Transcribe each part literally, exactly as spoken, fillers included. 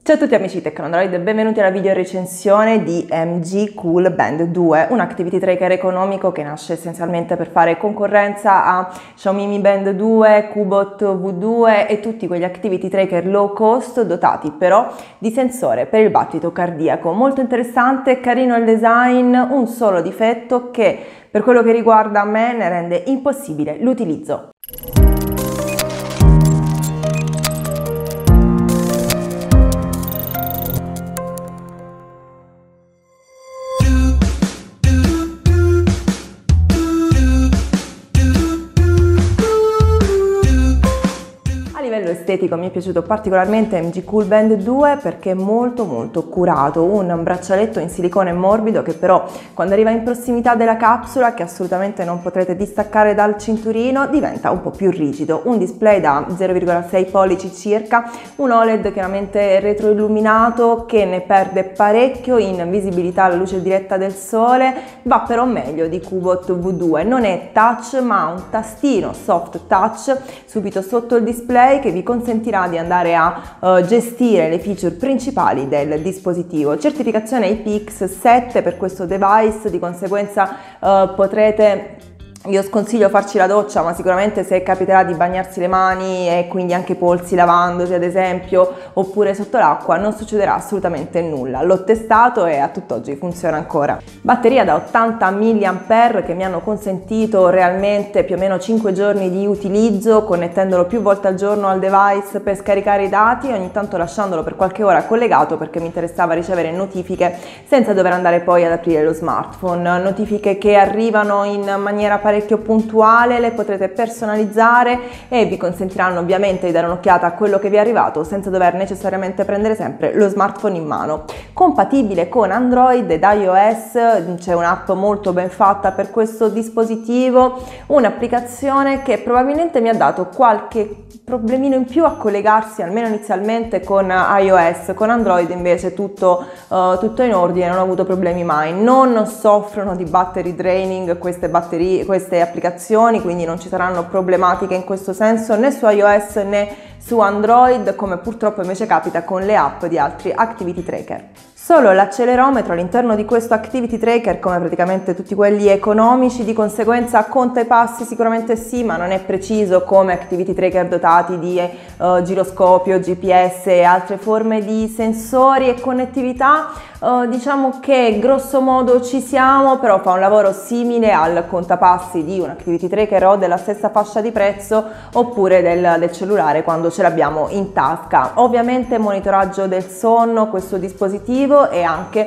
Ciao a tutti amici di Tecnandroid e benvenuti alla video recensione di M G Cool Band due, un activity tracker economico che nasce essenzialmente per fare concorrenza a Xiaomi Mi Band due, Cubot V due e tutti quegli activity tracker low cost dotati però di sensore per il battito cardiaco. Molto interessante, carino il design, un solo difetto che per quello che riguarda me ne rende impossibile l'utilizzo. Estetico mi è piaciuto particolarmente M G Cool Band due perché è molto molto curato, un braccialetto in silicone morbido che però quando arriva in prossimità della capsula, che assolutamente non potrete distaccare dal cinturino, diventa un po' più rigido, un display da zero virgola sei pollici circa, un O L E D chiaramente retroilluminato che ne perde parecchio in visibilità alla luce diretta del sole, va però meglio di Cubot V due, non è touch ma un tastino soft touch subito sotto il display che vi consentirà di andare a uh, gestire le feature principali del dispositivo. Certificazione I P X sette per questo device, di conseguenza uh, potrete... Io sconsiglio farci la doccia, ma sicuramente se capiterà di bagnarsi le mani e quindi anche i polsi lavandosi ad esempio, oppure sotto l'acqua, non succederà assolutamente nulla. L'ho testato e a tutt'oggi funziona ancora. Batteria da ottanta milliampere che mi hanno consentito realmente più o meno cinque giorni di utilizzo, connettendolo più volte al giorno al device per scaricare i dati, ogni tanto lasciandolo per qualche ora collegato perché mi interessava ricevere notifiche senza dover andare poi ad aprire lo smartphone. Notifiche che arrivano in maniera parecchio puntuale, le potrete personalizzare e vi consentiranno ovviamente di dare un'occhiata a quello che vi è arrivato senza dover necessariamente prendere sempre lo smartphone in mano. Compatibile con Android ed iOS, c'è un'app molto ben fatta per questo dispositivo, un'applicazione che probabilmente mi ha dato qualche problemino in più a collegarsi almeno inizialmente con iOS, con Android invece tutto, uh, tutto in ordine, non ho avuto problemi mai. Non soffrono di battery draining queste batterie, queste applicazioni, quindi non ci saranno problematiche in questo senso né su iOS né su Android, come purtroppo invece capita con le app di altri activity tracker. Solo l'accelerometro all'interno di questo activity tracker, come praticamente tutti quelli economici, di conseguenza conta i passi sicuramente sì, ma non è preciso come activity tracker dotati di uh, giroscopio, G P S e altre forme di sensori e connettività. Uh, diciamo che grosso modo ci siamo, però fa un lavoro simile al contapassi di un activity tracker o della stessa fascia di prezzo oppure del, del cellulare quando ce l'abbiamo in tasca. Ovviamente monitoraggio del sonno questo dispositivo e anche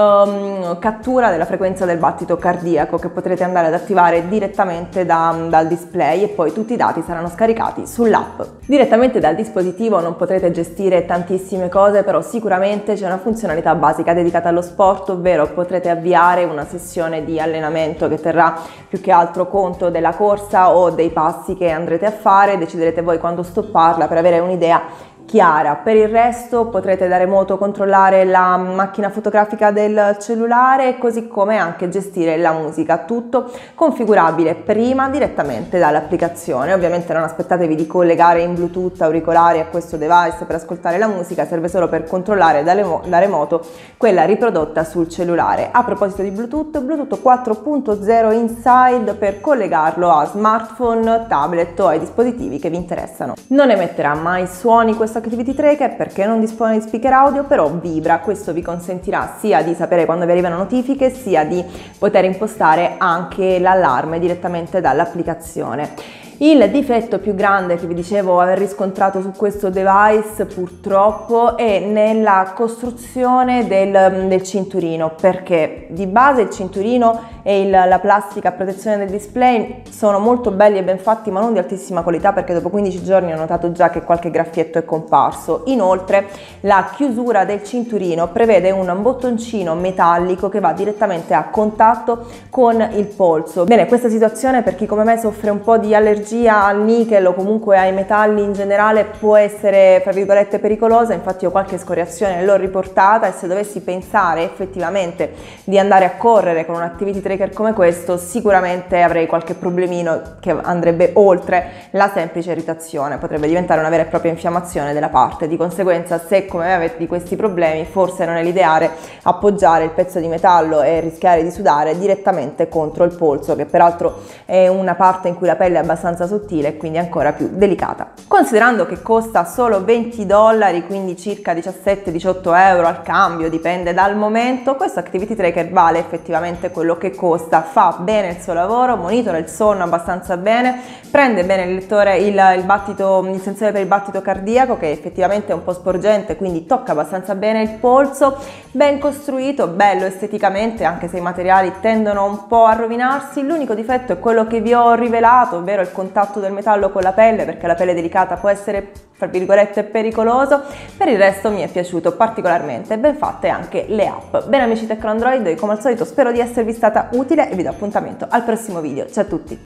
um, cattura della frequenza del battito cardiaco che potrete andare ad attivare direttamente da, dal display e poi tutti i dati saranno scaricati sull'app. Direttamente dal dispositivo non potrete gestire tantissime cose, però sicuramente c'è una funzionalità basica dedicata allo sport, ovvero potrete avviare una sessione di allenamento che terrà più che altro conto della corsa o dei passi che andrete a fare, deciderete voi quando stopparla per avere un'idea chiara. Per il resto potrete da remoto controllare la macchina fotografica del cellulare, così come anche gestire la musica, tutto configurabile prima direttamente dall'applicazione. Ovviamente non aspettatevi di collegare in Bluetooth auricolari a questo device per ascoltare la musica, serve solo per controllare da, da remoto quella riprodotta sul cellulare. A proposito di Bluetooth, Bluetooth quattro punto zero Inside per collegarlo a smartphone, tablet o ai dispositivi che vi interessano. Non emetterà mai suoni questo activity tracker perché non dispone di speaker audio, però vibra. Questo vi consentirà sia di sapere quando vi arrivano notifiche sia di poter impostare anche l'allarme direttamente dall'applicazione. Il difetto più grande che vi dicevo aver riscontrato su questo device purtroppo è nella costruzione del, del cinturino, perché di base il cinturino e il, la plastica a protezione del display sono molto belli e ben fatti, ma non di altissima qualità, perché dopo quindici giorni ho notato già che qualche graffietto è comparso. Inoltre la chiusura del cinturino prevede un bottoncino metallico che va direttamente a contatto con il polso. Bene, questa situazione per chi come me soffre un po' di allergia al nickel o comunque ai metalli in generale può essere, fra virgolette, pericolosa. Infatti ho qualche scoriazione, l'ho riportata, e se dovessi pensare effettivamente di andare a correre con un activity tracker tracker come questo sicuramente avrei qualche problemino che andrebbe oltre la semplice irritazione, potrebbe diventare una vera e propria infiammazione della parte. Di conseguenza, se come me avete di questi problemi, forse non è l'ideale appoggiare il pezzo di metallo e rischiare di sudare direttamente contro il polso, che peraltro è una parte in cui la pelle è abbastanza sottile e quindi ancora più delicata. Considerando che costa solo venti dollari, quindi circa diciassette diciotto euro al cambio, dipende dal momento, questo activity tracker vale effettivamente quello che costa, fa bene il suo lavoro, monitora il sonno abbastanza bene, prende bene il lettore, il, il battito, il sensore per il battito cardiaco, che effettivamente è un po' sporgente, quindi tocca abbastanza bene il polso, ben costruito, bello esteticamente, anche se i materiali tendono un po' a rovinarsi. L'unico difetto è quello che vi ho rivelato, ovvero il contatto del metallo con la pelle, perché la pelle delicata può essere, tra virgolette, pericoloso. Per il resto mi è piaciuto particolarmente, ben fatte anche le app. Bene amici Tecno Android, come al solito spero di esservi stata utile e vi do appuntamento al prossimo video. Ciao a tutti!